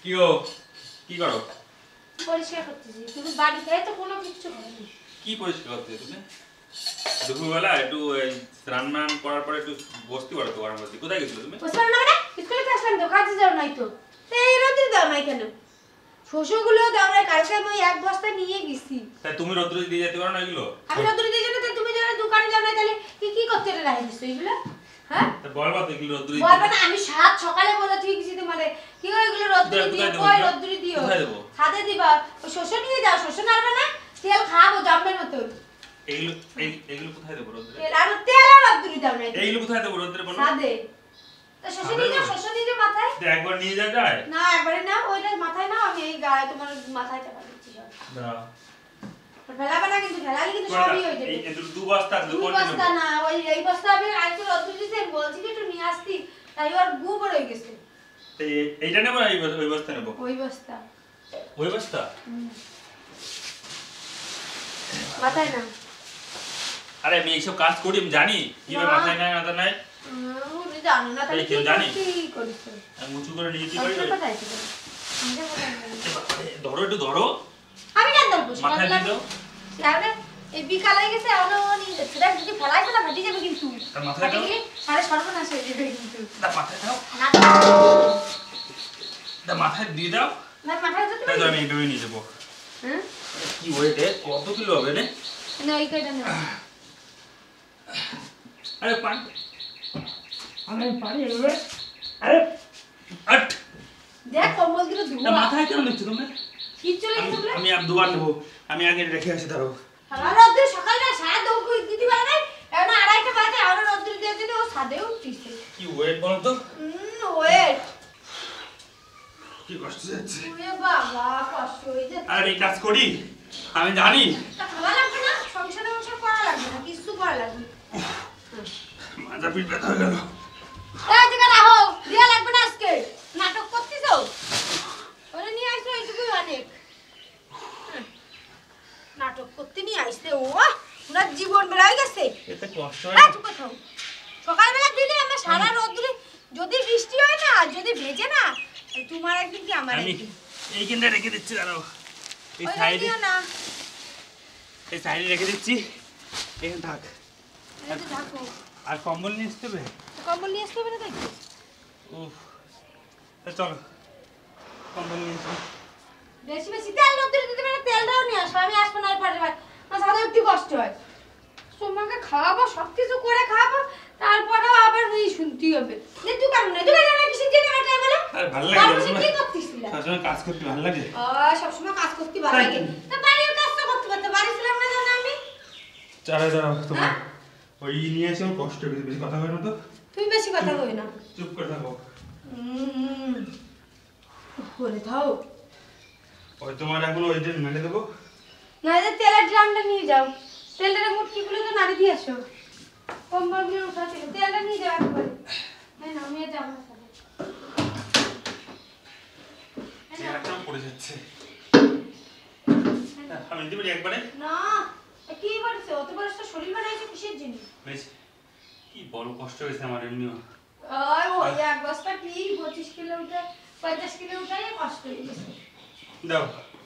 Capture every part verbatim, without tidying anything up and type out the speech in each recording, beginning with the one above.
কি গো কি করো? পরিষ্কার করতেছি। তুমি বাড়ি থেকে তো কোনো কিছু করনি। কি পরিষ্কার করতে তুমি? দুপুরবেলা একটু স্নান মান করার পরে একটু বসতে পারো তো গরম করতে। কোথায় গেছিলে তুমি? বসলাম না মানে স্কুলে তো আসলাম তো কাজে যাও নাই তো। তো এই রোদে দাও নাই কেন? শস্যগুলো দাও নাই কালকে আমি এক বস্তা নিয়ে গেছি। তাই তুমি রোদ্রে দিয়ে যেতে পারো না এগুলো? আমি রোদ্রে দিয়ে যেতে তুমি যখন দোকানে যাও না তাহলে কি কি করতে রাখি দিছো এগুলো? হ্যাঁ? তা বলবা তো এগুলো রোদ্রে দিতে। বলবা না আমি সাত সকালে বলে ঠিক দিতে মানে কি করে এগুলো রোদ্রে দিও কই রোদ্রে দিও? কোথায় দেব? ছাদে দিবা। ওই শস্য নিয়ে যাও শস্য নাড়বে না? তেল খাবো জম্মের মতো। এগুলো এগুলো কোথায় দেব রোদ্রে? তেল আর তেল আর রোদ্রে দাও না। এগুলো কোথায় দেব রোদ্রে বলো? ছাদে। তা শস্য নিয়ে যাও শস্য নিয়ে যাও মাথায়। তো একবার নিয়ে যা যায়? না একবারে না ওইটা মাথায় না আমি এই গায়ে তোমার মাথায় চাপা দিচ্ছি সব। না। ফেলাবে না কিন্তু ফেলালে কিন্তু সবই হয়ে যাবে। এই দু বস্তা আছে দু বস্তা না ওই এই বস্তা আমি আজকে রোদ্রে দিতে বলছি যে একটু নিয়ে আসতি তাই ওর গু বড় হয়ে গেছে। এই এইটা নেব না ওই বস্তা নেব? ওই বস্তা। ওই বস্তা? মাথায় না। আরে আমি এইসব কাজ করি আমি জানি কিভাবে মাথায় নাই মাথা নাই। আমি জানি না তাহলে কি জানি কি করিস? আমি উঁচু করে নিয়ে যেতে পারি। কোথায় ছিল? ধরো একটু ধরো। আমি জানতাম তো মাথায় দিয়ে দাও। তাহলে এই বিকাল হয়ে গেছে এখনো নিয়ে যাচ্ছে দেখ যদি ফেলাই ফেলা ফাটি যাবে কিন্তু। তার মাথায় দাও। আরে সর্বনাশ হয়ে যাবে কিন্তু। না মাথায় দাও। না না মাথায় দিয়ে দাও। না মাথায় দিতে তাই আমি এইভাবে নিয়ে যাবো। হ্যাঁ কি ওয়েট এ কত কিলো হবে রে? না এই কয়টা না। আরে পান আমি পারি এভাবে। আরে আট দেখ কম্বল দিলে ধুয়া। না মাথায় কেন নিচ্ছ তুমি? কি চলে গেছে বলে? আমি আর দুবার নেব। আমি আগে রেখে আসি দাঁড়াও। আর রোদ্দুর সকালটা সারা দৌড় দিতে পারে নাই এখন আড়াইটা বাজে আর রোদ্দুর দিয়ে দিলে ও ছাদেও উঠছে। কি ওয়েট বলো তো? হুম ওয়েট কি কষ্ট যাচ্ছে। ওরে বাবা কষ্ট হয়ে যাচ্ছে। আর এই কাজ করি আমি জানি। তা খাওয়া লাগবে না সংসারে সংসার করা লাগবে না কিছু করা লাগবে। মাজা পিঠ ব্যথা হয়ে গেল। এই জায়গা রাখো দিয়া লাগবে না আজকে নাটক করতেছো ওরে নিয়ে আসো এইটুকুই অনেক নাটক করতে নিয়ে আসতে ও পুরা জীবন বেড়াই গেছে। এতে কষ্ট হ্যাঁ হয়। চুপ কথা সকালবেলা দিলে আমরা সারা রোদ্দুরে যদি বৃষ্টি হয় না যদি ভেজে না তোমার একদিন কি আমার আমি একদিন এইখানটা রেখে দিচ্ছি দাঁড়াও। এই ওই সাইডে দিও না এই সাইডে রেখে দিচ্ছি। এখানে থাক। এই যে ঢাকো আর কম্বল নিয়ে আসতে হবে? কম্বল নিয়ে আসতে হবে না তাই উফ তা চলো কম্বল নিয়ে আসি। বেশি বেশি তেল রোদ্দুরে দিতে পারে তেলটাও নিয়ে আসো আমি আসবো না আর পারে ভাই আমার সাথে একটু কষ্ট হয় সোমাকে খাওয়াবো সব কিছু করে খাওয়াবো তারপরেও আবার এই শুনতে হবে নে তুই কারণ না তুই কারণ না কিসের জন্য আমার টাইম হলো আর ভালো লাগে না কি করতেছিস সবসময় কাজ করতে ভালো লাগে। আ সবসময় কাজ করতে ভালো লাগে তা বাড়ির কাজ তো করতে পারতে বাড়ি ছিলাম না জানো আমি চালা দাঁড়াও তোমার ওই নিয়ে এসে আমার কষ্ট হয়ে গেছে। বেশি কথা হয় না তো? তুমি বেশি কথা কই না চুপ করে থাকো। হুম বলে দাও ওই তোমার এখন ওই যে মেলে দেবো। না যে তেলের ড্রামটা নিয়ে যাও তেলটা মুটকিগুলো তো নাড়ি দিয়ে আসো কম্বলগুলো উঠাতে তেলটা নিয়ে যাও একবারে হ্যাঁ না নিয়ে যাও আমার সাথে চেয়ারটা পড়ে যাচ্ছে। আমি দিতে পারি একবারে? না কি বলছো অত বড় একটা শরীর বানাইছে কিসের জন্য? বেশ কি বড় কষ্ট হয়েছে আমার এমনিও। আয় ওই এক বস্তা কি পঁচিশ কিলো উঠে পঞ্চাশ কিলো উঠাই কষ্ট হয়ে গেছে। দাও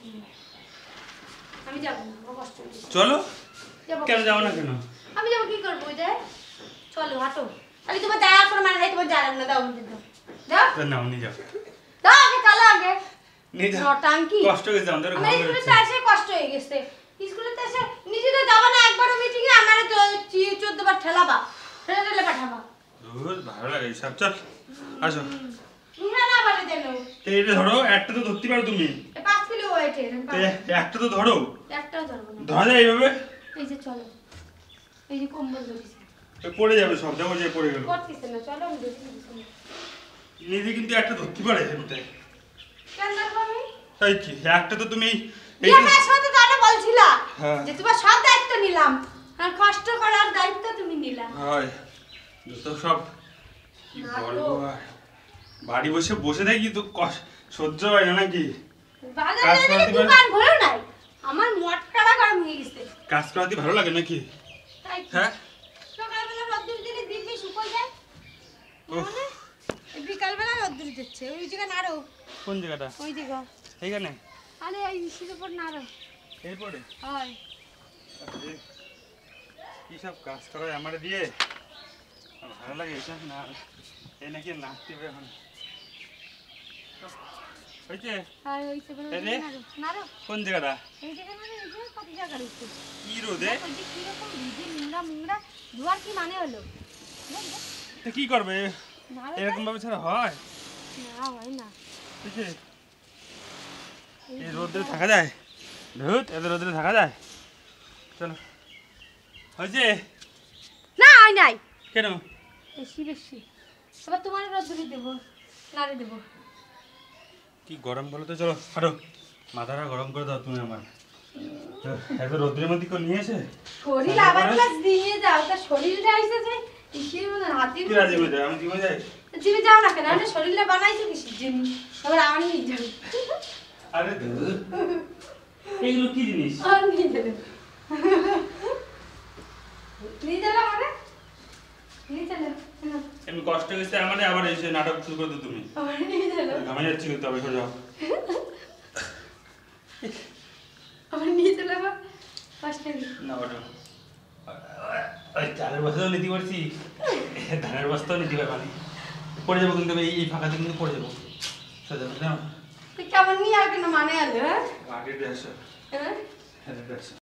আমি যাব না আমার কষ্ট হয়ে গেছে। চলো। যাবো কেন যাও না কেন? আমি যাব কি করব ওই যে চলো হাঁটো আরে তোমার দয়া করে মানে নাই তোমার জানাম না দাও আমাকে দাও দাও নাও নিয়ে যাও। দাও আগে চলো আগে নিয়ে যাও। নটাঙ্কি কষ্ট হয়েছে আমাদের ঘর আমার স্কুলে তো এসে কষ্ট হয়ে গেছে স্কুলে তো এসে নিজে তো যাবা না একবার মিটিং এ আমারে চোদ্দ বার ঠেলাবা ঠেলে ঠেলে পাঠাবা দূর ভালো লাগে সব। চল আসো। না না বাড়ি দেন এইটা ধরো একটা তো ধরতে পারো তুমি। পাঁচ কিলো ওয়েট এর একটা তো ধরো। একটাও ধরবো না ধরা যায় এইভাবে? এই যে চলো এই যে কম্বল ধরেছি পড়ে যাবে সব দেখো যে পড়ে গেল। করতেছে না চলো আমি দেখি নিজে কিন্তু একটা ধরতে পারে এমনিতে। কেন দেখো আমি তাই কি একটা তো তুমি এই আমার সাথে তো আরে বলছিলা হ্যাঁ যে তোমার সব দায়িত্ব নিলাম আর কষ্ট করার দায়িত্ব তুমি নিলাম হয় যত সব কি বলবো আর বাড়ি বসে বসে থাকি তো সহ্য হয় না নাকি? বাজারে দোকান ভরে নাই আমার মটকাটা গরম হয়ে গেছে। কাজ করতে ভালো লাগে নাকি? তাই হ্যাঁ সকালবেলা রোদ্দুর দিলে দিব্যি শুকিয়ে যায় মানে বিকালবেলা রোদ্দুর দিচ্ছে ওই জায়গা আরো কোন জায়গাটা? ওই দিকে। এইখানে? আরে এই ইসির উপর না রে। এরপরে? হয়। কি সব কাজ করায় আমারে দিয়ে? ভালো লাগে এসব না। এই নাকি নাচতে হবে এখন। হয়েছে? আর হইছে বলে এই রে? না রে। না রে। কোন জায়গাটা? এই জায়গা না রে, এই যে কত জায়গা রয়েছে। কি রোদে? ওই যে কিরকম ভিজে নোংরা মোংরা ধোয়ার কি মানে হলো? তো কি করবে? না রে, এরকম ভাবে ছাড়া হয়? না হয় না। বুঝছে? এই রোদ্রে থাকা যায়? ধুত, এত রোদ্রে থাকা যায়? চলো। হয়েছে? না হয় নাই। কেন? বেশি বেশি। এবার তোমার রোদ্দুরি দেবো। নাড়ে দেবো। কি গরম বলো তো, চলো হাঁটো। মাথাটা গরম করে দাও তুমি আমার। তো এত রোদ্রের মধ্যে কেউ নিয়ে এসে? শরীর আবার ক্লাস দিয়ে যাও, তা শরীরটা এসে যে ইসের মতো হাতির কি রাজি হয়ে যায়? আমি জিমে যাই? জিমে যাও না কেন? আরে শরীরটা বানাইছো কিসের জন্য? আবার আমার নিয়ে যাবে। আরে ধুর। এগুলো কি জিনিস? আর নিয়ে যাবে। নিয়ে যাবে মানে? নিয়ে যাবে। আমি কষ্ট গেছে আমার, আবার এসে নাটক শুরু করে দাও তুমি। আমার নিয়ে যাবে। ঘামে যাচ্ছি কিন্তু, আবার সরে যাও। আমার নিয়ে চলে আবার পাঁচটা না ওটা ওই চালের বস্তাও নিতে পারছি, ধানের বস্তাও নিতে পারবানি। পড়ে যাবো কিন্তু, এই এই ফাঁকাতে কিন্তু পড়ে যাবো। সোজা না তুই কেমন নিয়ে আর কেন মানে আলো হ্যাঁ মাটির ড্রেস হ্যাঁ ড্রেস